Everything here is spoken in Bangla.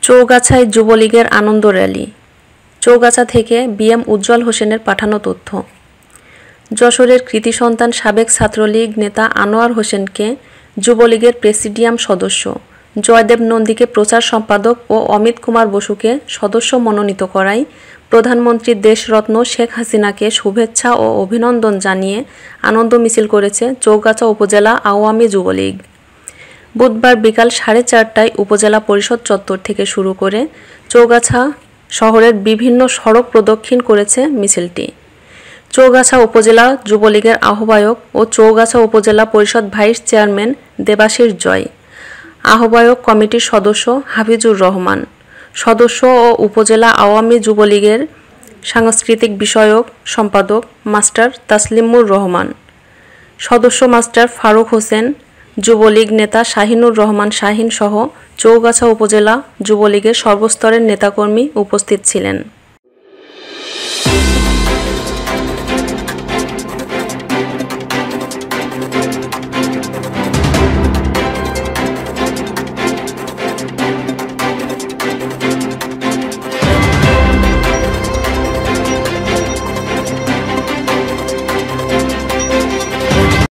চৌগাছায় যুবলীগের আনন্দ র্যালি। চৌগাছা থেকে বিএম উজ্জ্বল হোসেনের পাঠানো তথ্য। যশোরের কৃতি সন্তান সাবেক ছাত্রলীগ নেতা আনোয়ার হোসেনকে যুবলীগের প্রেসিডিয়াম সদস্য, জয়দেব নন্দীকে প্রচার সম্পাদক ও অমিত কুমার বসুকে সদস্য মনোনীত করায় প্রধানমন্ত্রী দেশরত্ন শেখ হাসিনাকে শুভেচ্ছা ও অভিনন্দন জানিয়ে আনন্দ মিছিল করেছে চৌগাছা উপজেলা আওয়ামী যুবলীগ। বুধবার বিকাল 4:30টায় উপজেলা পরিষদ চত্বর থেকে শুরু করে চৌগাছা শহরের বিভিন্ন সড়ক প্রদক্ষিণ করেছে মিছিলটি। চৌগাছা উপজেলা যুবলীগের আহ্বায়ক ও চৌগাছা উপজেলা পরিষদ ভাইস চেয়ারম্যান দেবাশিস জয়, আহ্বায়ক কমিটির সদস্য হাফিজুর রহমান, সদস্য ও উপজেলা আওয়ামী যুবলীগের সাংস্কৃতিক বিষয়ক সম্পাদক মাস্টার তাসলিমুর রহমান, সদস্য মাস্টার ফারুক হোসেন, যুবলীগ নেতা শাহিনুর রহমান শাহিন সহ চৌগাছা উপজেলা যুবলীগের সর্বস্তরের নেতাকর্মী উপস্থিত ছিলেন।